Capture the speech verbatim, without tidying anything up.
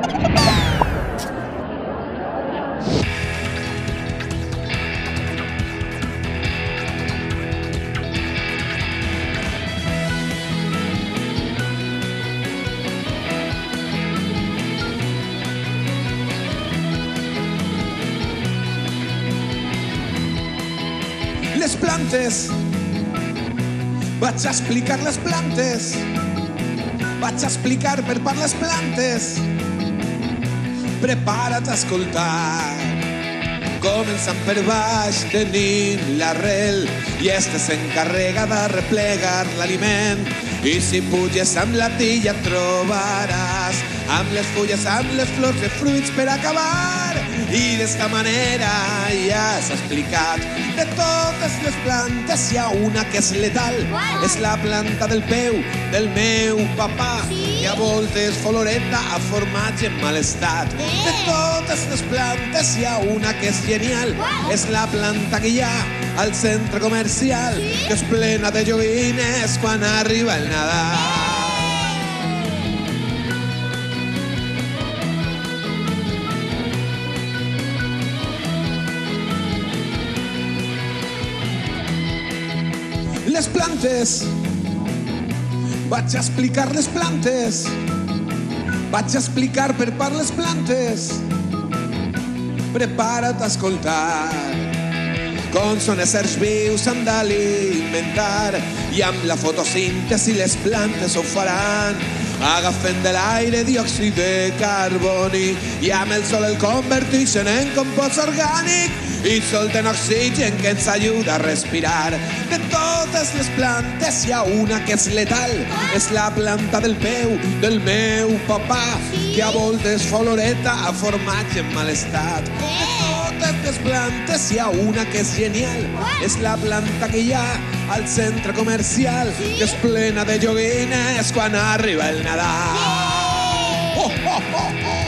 Les plantes, vaig a explicar les plantes, vaig a explicar per part les plantes. Prepara't a escoltar. Començant per baix tenim l'arrel i este s'encarrega de replegar l'aliment. I si puges amb la tilla trobaràs amb les fulles, amb les flors de fruits per acabar. I d'esta manera ja s'ha explicat. De totes les plantes hi ha una que és letal. És la planta del peu del meu papà, que a voltes floreta a formatge en mal estat. De totes les plantes hi ha una que és genial. És la planta que hi ha al centre comercial, que és plena de joguines quan arriba el Nadal. Les plantes, vaig a explicar les plantes, vaig a explicar per part les plantes. Prepara't a escoltar. Com són éssers vius s'han d'alimentar i amb la fotosíntesi les plantes ho faran, agafant de l'aire diòxid de carboni i amb el sol el converteixen en compost orgànic i solten oxigen que ens ajuda a respirar. De totes les plantes hi ha una que és letal. És la planta del peu del meu papà, que a voltes floreta a formatge en mal estat. De totes les plantes hi ha una que és genial. És la planta que hi ha al centre comercial, que és plena de joguines quan arriba el Nadal. Oh, oh, oh, oh.